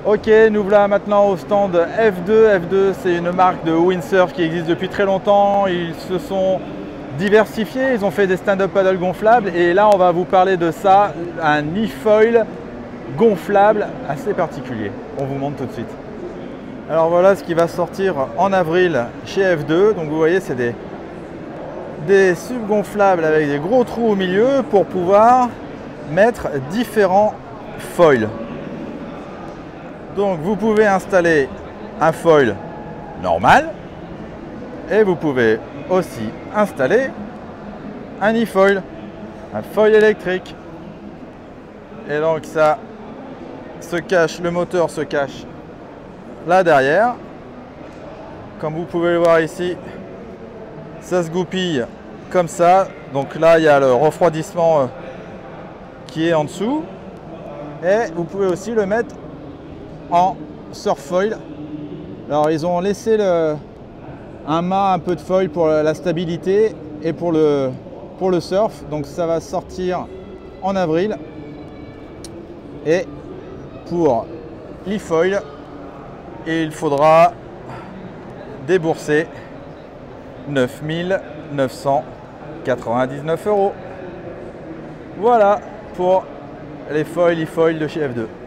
Ok, nous voilà maintenant au stand F2. F2, c'est une marque de windsurf qui existe depuis très longtemps. Ils se sont diversifiés, ils ont fait des stand-up paddle gonflables. Et là, on va vous parler de ça, un e-foil gonflable assez particulier. On vous montre tout de suite. Alors voilà ce qui va sortir en avril chez F2. Donc vous voyez, c'est des subgonflables avec des gros trous au milieu pour pouvoir mettre différents foils. Donc vous pouvez installer un foil normal et vous pouvez aussi installer un e-foil, un foil électrique. Et donc ça se cache, le moteur se cache là derrière. Comme vous pouvez le voir ici, ça se goupille comme ça. Donc là il y a le refroidissement qui est en dessous. Et vous pouvez aussi le mettre en surf foil. Alors ils ont laissé un mât, un peu de foil pour la stabilité et pour le surf. Donc ça va sortir en avril. Et pour l'e-foil, il faudra débourser 9 999 €. Voilà pour les foils e-foil de chez F2.